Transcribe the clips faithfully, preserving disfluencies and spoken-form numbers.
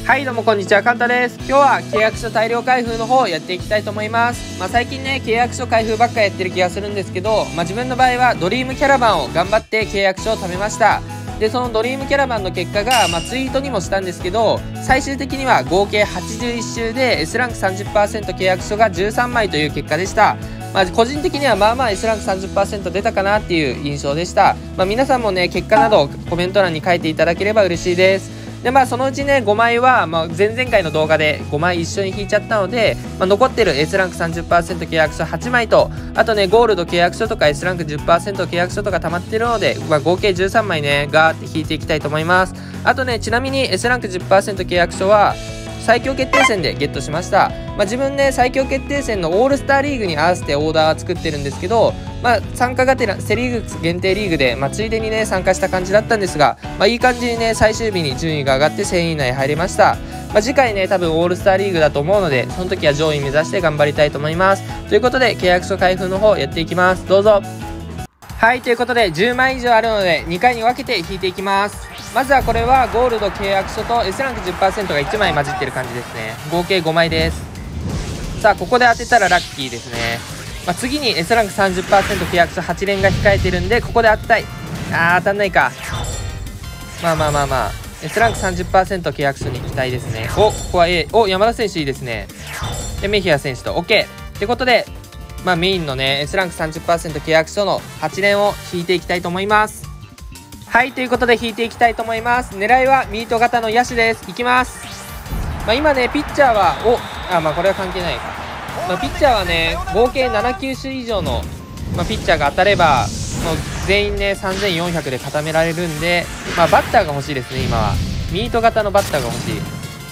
はいどうもこんにちは、カンタです。今日は契約書大量開封の方をやっていきたいと思います。まあ最近ね契約書開封ばっかやってる気がするんですけど、まあ自分の場合はドリームキャラバンを頑張って契約書を貯めました。でそのドリームキャラバンの結果が、まあ、ツイートにもしたんですけど、最終的には合計はちじゅういち周で エス ランク さんじゅっパーセント 契約書がじゅうさんまいという結果でした。まあ、個人的にはまあまあ エス ランク さんじゅっパーセント 出たかなっていう印象でした。まあ、皆さんもね結果などコメント欄に書いていただければ嬉しいです。でまあそのうちねごまいは、まあ、前々回の動画でごまい一緒に引いちゃったので、まあ、残ってる エス ランク さんじゅっパーセント 契約書はちまいと、あとねゴールド契約書とか エス ランク じゅっパーセント 契約書とか溜まってるので、まあ、合計じゅうさんまいねガーって引いていきたいと思います。あとねちなみに エス ランク じゅっパーセント 契約書は最強決定戦でゲットしました。まあ、自分ね最強決定戦のオールスターリーグに合わせてオーダーは作ってるんですけど、まあ、参加がてらセリーグ限定リーグで、まあ、ついでにね参加した感じだったんですが、まあ、いい感じにね最終日に順位が上がってせんい以内に入れました。まあ、次回ね多分オールスターリーグだと思うので、その時は上位目指して頑張りたいと思います。ということで契約書開封の方やっていきます。どうぞ。はいということでじゅうまい以上あるのでにかいに分けて引いていきます。まずはこれはゴールド契約書と エス ランク じゅっパーセント がいちまい混じってる感じですね。合計ごまいです。さあここで当てたらラッキーですね。まあ、次に エス ランク さんじゅっパーセント 契約書はち連が控えてるんで、ここで当てたい。あー当たんないか。まあまあまあまあ エス ランク さんじゅっパーセント 契約書に期待ですね。おここは A。 お山田選手いいですね。でメヒア選手と OK ってことで、まあメインのね エス ランク さんじゅっパーセント 契約書のはち連を引いていきたいと思います。はいということで引いていきたいと思います。狙いはミート型の野手です。いきます。まあ今ねピッチャーはおあまあこれは関係ないか。まあ、ピッチャーはね合計なな球種以上の、まあ、ピッチャーが当たればもう全員ねさんぜんよんひゃくで固められるんで、まあ、バッターが欲しいですね。今はミート型のバッターが欲しい。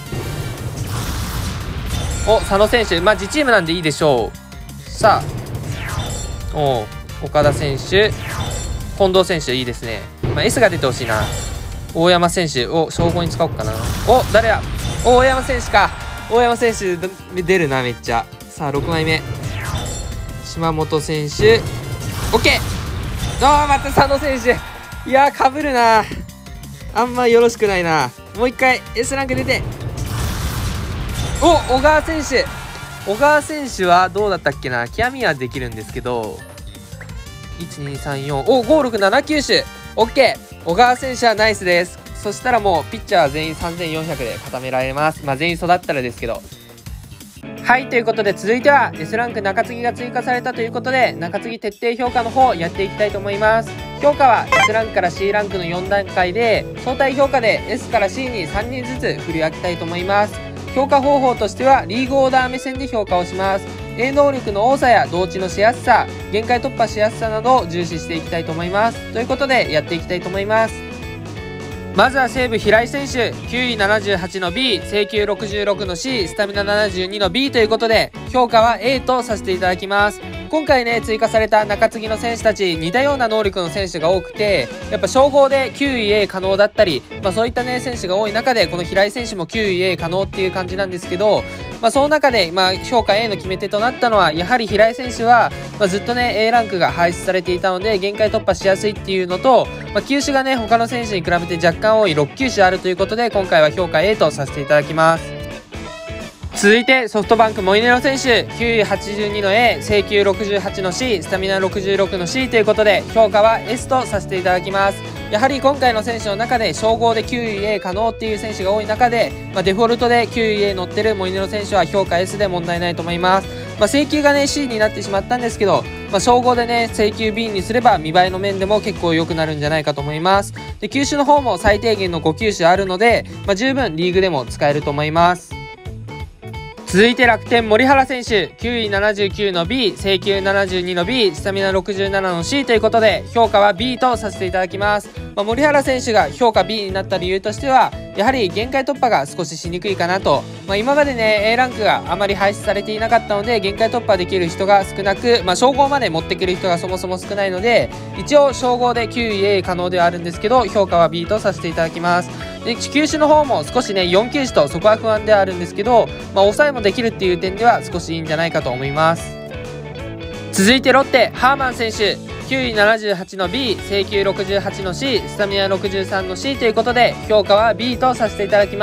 お佐野選手、まあ自チームなんでいいでしょう。さあお岡田選手近藤選手いいですね。まあ、エス が出てほしいな。大山選手を称号に使おうかな。お誰や大山選手か。大山選手出るなめっちゃ。さあろくまいめ島本選手 OK。 あーまた佐野選手。いやーかぶるな。あんまよろしくないな。もう一回 エス ランク出て。お小川選手小川選手はどうだったっけな。極みはできるんですけどいちにさんよんおごろくなな球種 OK。 小川選手はナイスです。そしたらもうピッチャーは全員さんぜんよんひゃくで固められます。まあ全員育ったらですけど。はいということで続いては エス ランク中継ぎが追加されたということで、中継ぎ徹底評価の方やっていきたいと思います。評価は エス ランクから シー ランクのよん段階で、相対評価で エス から シー にさんにんずつ振り分けたいと思います。評価方法としてはリーグオーダー目線で評価をします。A 能力の多さや同値のしやすさ、限界突破しやすさなどを重視していきたいと思います。ということでやっていきたいと思います。まずは西武平井選手きゅういななじゅうはちの B、 制球ろくじゅうろくの C、 スタミナななじゅうにの B ということで評価は A とさせていただきます。今回ね追加された中継ぎの選手たち似たような能力の選手が多くて、やっぱ称号できゅうい A 可能だったり、まあ、そういったね選手が多い中でこの平井選手もきゅうい A 可能っていう感じなんですけど、まあ、その中で、まあ、評価 A の決め手となったのはやはり平井選手は、まあ、ずっとね A ランクが排出されていたので限界突破しやすいっていうのと、まあ、球種がね他の選手に比べて若干多いろく球種あるということで今回は評価 A とさせていただきます。続いてソフトバンクモイネロ選手きゅういはちじゅうにの A、 制球ろくじゅうはちの C、 スタミナろくじゅうろくの C ということで評価は エス とさせていただきます。やはり今回の選手の中で称号で きゅうい A 可能っていう選手が多い中で、まあ、デフォルトで きゅうい A 乗ってるモイネロ選手は評価 エス で問題ないと思います。まあ、請求がね C になってしまったんですけど、まあ、称号でね請求 B にすれば見栄えの面でも結構良くなるんじゃないかと思います。で球種の方も最低限のご球種あるので、まあ、十分リーグでも使えると思います。続いて楽天森原選手きゅういななじゅうきゅうの B、 制球ななじゅうにの B、 スタミナろくじゅうななの C ということで評価は B とさせていただきます。まあ、森原選手が評価 B になった理由としてはやはり限界突破が少ししにくいかなと、まあ、今までね A ランクがあまり排出されていなかったので限界突破できる人が少なく、まあ、称号まで持ってくる人がそもそも少ないので一応称号で きゅうい A 可能ではあるんですけど評価は B とさせていただきます。で球種の方も少しねよん球種とそこは不安ではあるんですけど、まあ、抑えもできるっていう点では少しいいんじゃないかと思います。続いてロッテハーマン選手きゅういななじゅうはちの B、 制球ろくじゅうはちの C、 スタミナろくじゅうさんの C ということで評価は B とさせていただきます。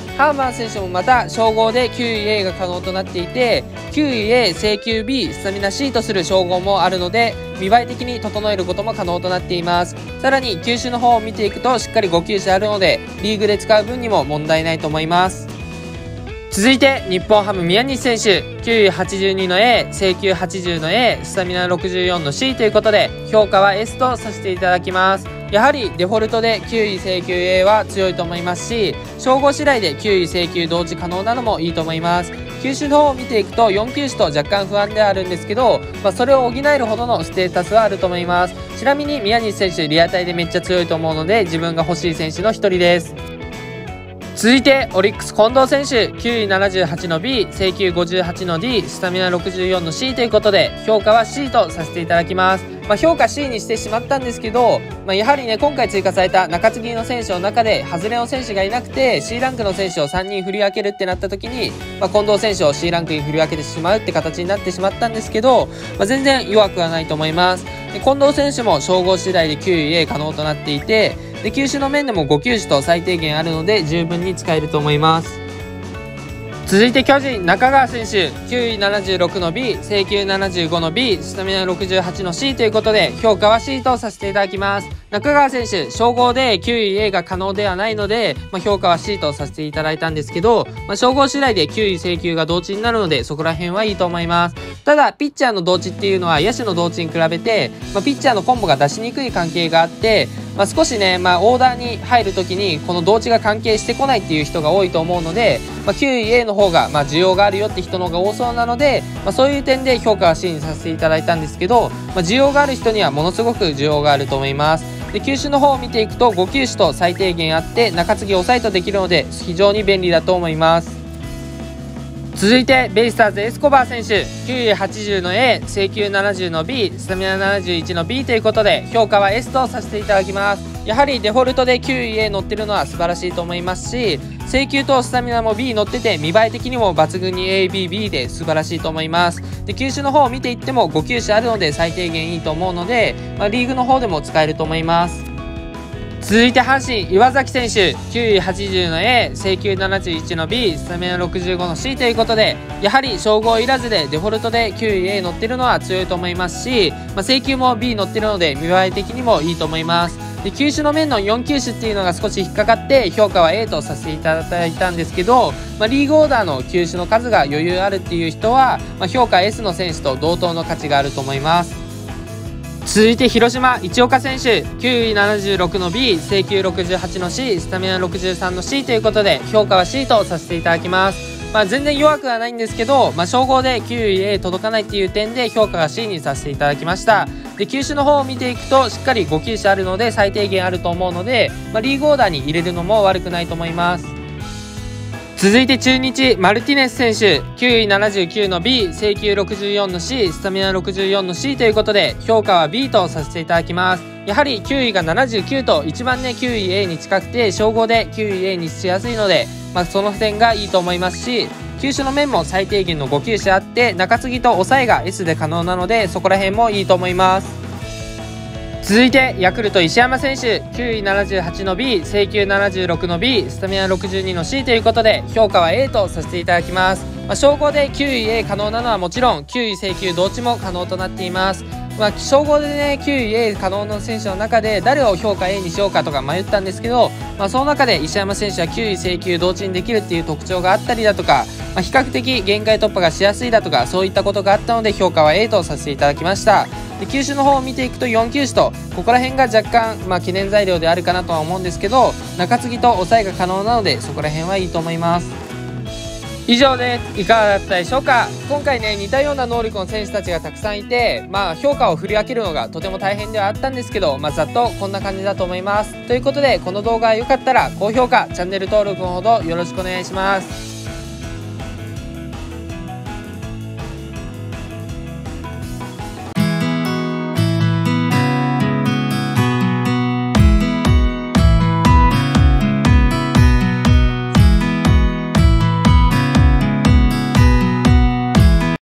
ハーマン選手もまた称号できゅうい A が可能となっていて、きゅうい A、制球 B、スタミナ C とする称号もあるので、見栄え的に整えることも可能となっています。さらに球種の方を見ていくとしっかりご球種あるので、リーグで使う分にも問題ないと思います。続いて日本ハム宮西選手、きゅういはちじゅうにの A、制球はちじゅうの A、スタミナろくじゅうよんの C ということで、評価は エス とさせていただきます。やはりデフォルトできゅうい制球 A は強いと思いますし、称号次第できゅうい制球同時可能なのもいいと思います。球種の方を見ていくとよん球種と若干不安ではあるんですけど、まあ、それを補えるほどのステータスはあると思います。ちなみに宮西選手リアタイでめっちゃ強いと思うので、自分が欲しい選手の一人です。続いてオリックス近藤選手、きゅういななじゅうはちの B、制球ごじゅうはちの D、スタミナろくじゅうよんの C ということで、評価は C とさせていただきます。まあ、評価 C にしてしまったんですけど、まあ、やはりね、今回追加された中継ぎの選手の中で外れの選手がいなくて C ランクの選手をさんにん振り分けるってなった時に、まあ、近藤選手を C ランクに振り分けてしまうって形になってしまったんですけど、まあ、全然弱くはないと思います。で近藤選手も称号次第できゅうい A 可能となっていて、で球種の面でもご球種と最低限あるので十分に使えると思います。続いて巨人中川選手、きゅういななじゅうろくの B、制球ななじゅうごの B、スタミナろくじゅうはちの C ということで、評価は C とさせていただきます。中川選手称号できゅうい A が可能ではないので、まあ、評価は C とさせていただいたんですけど、まあ、称号次第できゅうい制球が同値になるので、そこら辺はいいと思います。ただピッチャーの同値っていうのは野手の同値に比べて、まあ、ピッチャーのコンボが出しにくい関係があって、まあ、少しね、まあ、オーダーに入るときにこの同値が関係してこないっていう人が多いと思うので、まあ、きゅうい A の方がまあ需要があるよって人の方が多そうなので、まあ、そういう点で評価は C にさせていただいたんですけど、まあ、需要がある人にはものすごく需要があると思います。で球種の方を見ていくとご球種と最低限あって中継ぎ抑えとできるので非常に便利だと思います。続いてベイスターズエスコバー選手、きゅういはちじゅうの A、制球ななじゅうの B、スタミナななじゅういちの B ということで、評価は エス とさせていただきます。やはりデフォルトで きゅうい A 乗ってるのは素晴らしいと思いますし、制球とスタミナも B 乗ってて見栄え的にも抜群に エービービー で素晴らしいと思います。で球種の方を見ていってもご球種あるので最低限いいと思うので、まあ、リーグの方でも使えると思います。続いて阪神岩崎選手、きゅういはちじゅうの A、制球ななじゅういちの B、スタミナろくじゅうごの C ということで、やはり称号いらずでデフォルトで きゅうい A 乗ってるのは強いと思いますし、まあ、制球も B 乗ってるので見栄え的にもいいと思います。で球種の面のよん球種っていうのが少し引っかかって評価は A とさせていただいたんですけど、まあ、リーグオーダーの球種の数が余裕あるっていう人は、まあ、評価 エス の選手と同等の価値があると思います。続いて広島市岡選手、きゅういななじゅうろくの B、制球ろくじゅうはちの C、スタミナろくじゅうさんの C ということで、評価は C とさせていただきます。まあ、全然弱くはないんですけど、まあ、称号で きゅうい A 届かないっていう点で評価が C にさせていただきました。で球種の方を見ていくとしっかりご球種あるので最低限あると思うので、まあ、リーグオーダーに入れるのも悪くないと思います。続いて中日マルティネス選手、きゅういななじゅうきゅうの B、制球ろくじゅうよんの C、スタミナろくじゅうよんの C ということで、評価は B とさせていただきます。やはりきゅういがななじゅうきゅうと一番ね きゅうい A に近くて称号で きゅうい A にしやすいので、まあ、その点がいいと思いますし、球種の面も最低限のご球種あって中継ぎと抑えが エス で可能なので、そこら辺もいいと思います。続いてヤクルト石山選手、きゅういななじゅうはちの B、制球ななじゅうろくの B、スタミナろくじゅうにの C ということで、評価は A とさせていただきます。まあ、称号で きゅうい A 可能なのはもちろんきゅうい制球同値も可能となっています。まあ、称号でね きゅうい A 可能の選手の中で誰を評価 A にしようかとか迷ったんですけど、まあ、その中で石山選手はきゅうい制球同値にできるっていう特徴があったりだとか、まあ、比較的限界突破がしやすいだとかそういったことがあったので評価は A とさせていただきました。で球種の方を見ていくとよん球種とここら辺が若干、まあ、懸念材料であるかなとは思うんですけど、中継ぎと抑えが可能なのでそこら辺はいいと思います。以上です。いかがだったでしょうか。今回ね似たような能力の選手たちがたくさんいて、まあ評価を振り分けるのがとても大変ではあったんですけど、まあ、ざっとこんな感じだと思います。ということでこの動画が良かったら高評価チャンネル登録のほどよろしくお願いします。